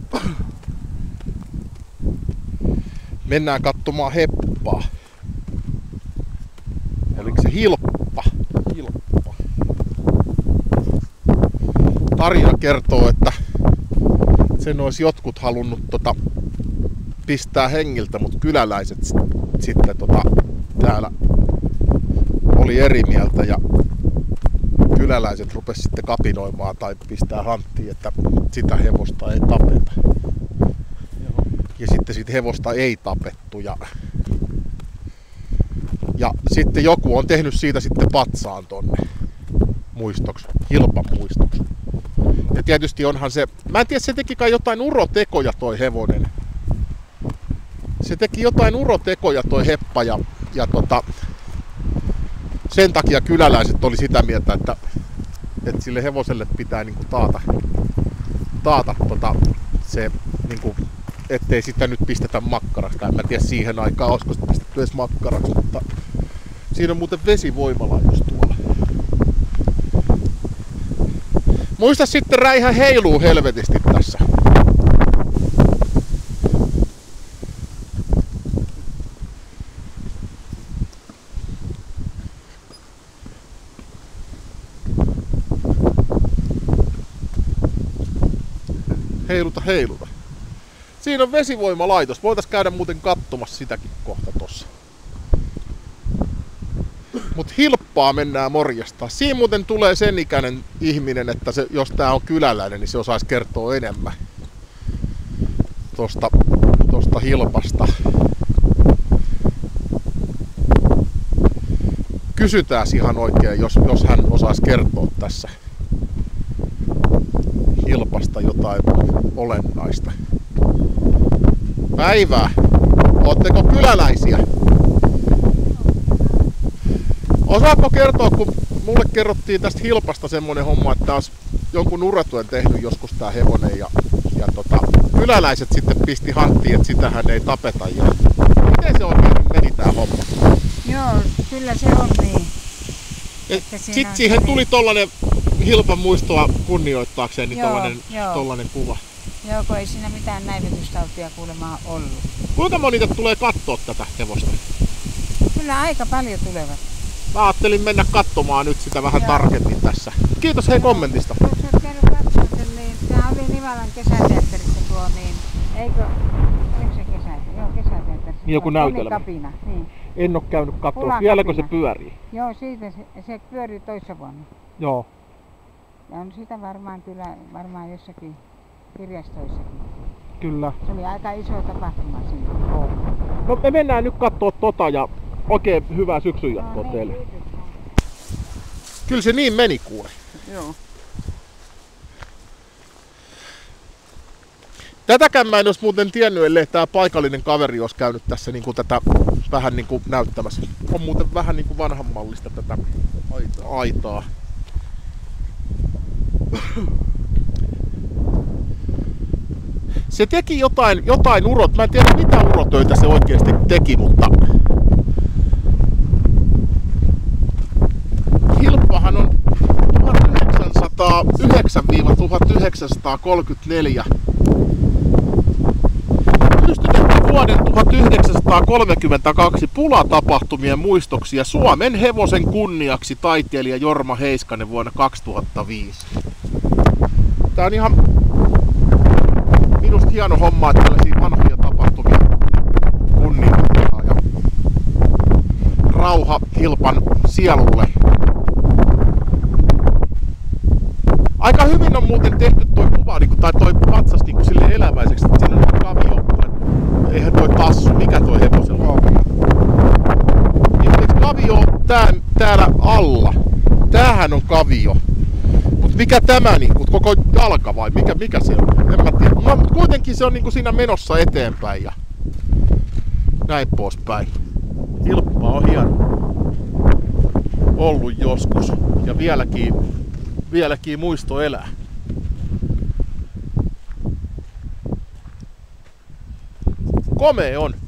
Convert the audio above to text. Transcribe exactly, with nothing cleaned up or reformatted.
Mennään katsomaan heppaa. Oliko se hilppa? Hilppa. Tarina kertoo, että sen olisi jotkut halunnut tota, pistää hengiltä, mutta kyläläiset sitten tota, täällä oli eri mieltä ja kyläläiset rupesivat sitten kapinoimaan tai pistää hanttiin, että sitä hevosta ei tapeta. Ja sitten siitä hevosta ei tapettu ja, ja sitten joku on tehnyt siitä sitten patsaan tonne muistoksi, hilpan muistoksi. Ja tietysti onhan se, mä en tiedä, se teki kai jotain urotekoja toi hevonen. Se teki jotain urotekoja toi heppa ja, ja tota, sen takia kyläläiset oli sitä mieltä, että, että sille hevoselle pitää niinku taata, taata tota, se, niinku, ettei sitä nyt pistetä makkaraksi. En mä tiedä siihen aikaan, olisiko sitä pistetty edes makkaraksi, mutta siinä on muuten vesivoimalaitos tuolla. Muista sitten, räihä heiluu helvetisti tässä. Heiluta, heiluta. Siinä on vesivoimalaitos. Voitais käydä muuten katsomassa sitäkin kohta tossa. Mut hilppaa mennään morjastaa. Siinä muuten tulee sen ikäinen ihminen, että se, jos tää on kyläläinen, niin se osaisi kertoa enemmän tosta, tosta hilpasta. Kysytään ihan oikein, jos, jos hän osaisi kertoa tässä hilpasta jotain olennaista. Päivää! Ootteko kyläläisiä? Osaatko kertoa, kun mulle kerrottiin tästä hilpasta semmonen homma, että taas jonkun uratuen tehnyt joskus tää hevonen ja, ja tota, kyläläiset sitten pisti hanttiin, että sitähän ei tapeta. Ja miten se oikein meni tää homma? Joo, kyllä se on niin. Sitten siihen tuli tollanen hilpan muistoa kunnioittaakseen, niin joo, tollanen, joo. tollanen kuva. Joo, kun ei siinä mitään näivetystautia kuulemma ollut. Kuinka moni tulee kattoo tätä hevosta? Kyllä aika paljon tulevat. Mä ajattelin mennä katsomaan nyt sitä vähän joo. tarkemmin tässä. Kiitos hei kommentista. Jos olet käynyt katsomaan sen, niin tämä oli Nivalan kesäteatterissa tuo, niin eikö, oliko se kesä, joo kesäteatterissa. Joku näytelmä. Kapina, niin. En oo käynyt katsomaan. Vieläkö se pyörii? Joo, siitä se, se pyörii toissa vuonna. Joo. Ja on sitä varmaan kyllä, varmaan jossakin kirjastoissakin. Kyllä. Se oli aika iso tapahtuma siinä. No, no me mennään nyt kattoo tota ja oikein hyvää syksyn jatkoa no, teille. Niin, kyllä se niin meni kuule. Joo. Tätäkään mä en olisi muuten tiennyt, ellei tää paikallinen kaveri olisi käynyt tässä niinku tätä vähän niinku näyttämässä. On muuten vähän niinku vanhanmallista tätä aitaa. aitaa. Se teki jotain, jotain urot, mä en tiedä mitä urotöitä se oikeasti teki, mutta hilppahan on tuhatyhdeksänsataayhdeksän tuhatyhdeksänsataakolmekymmentäneljä pystytetty vuoden tuhatyhdeksänsataakolmekymmentäkaksi pulatapahtumien muistoksi ja Suomen hevosen kunniaksi taiteilija Jorma Heiskanen vuonna kaksituhattaviisi. Tää on ihan minusta hieno homma, että tällaisia vanhoja tapahtumia kunnioitetaan ja rauha hilpan sielulle. Aika hyvin on muuten tehty toi kuva, tai toi patsas niin silleen eläväiseksi, että siinä on kavio. Eihän toi tassu, mikä toi hevosella on? Niin, eikö kavio on tää, täällä alla? Tämähän on kavio. Mut mikä tämä niinku, koko jalka vai mikä, mikä se on? En mä tiedä. No, mutta kuitenkin se on niinku siinä menossa eteenpäin ja näin poispäin. Hilppa on hieno ollut joskus ja vieläkin, vieläkin muisto elää. Komea on.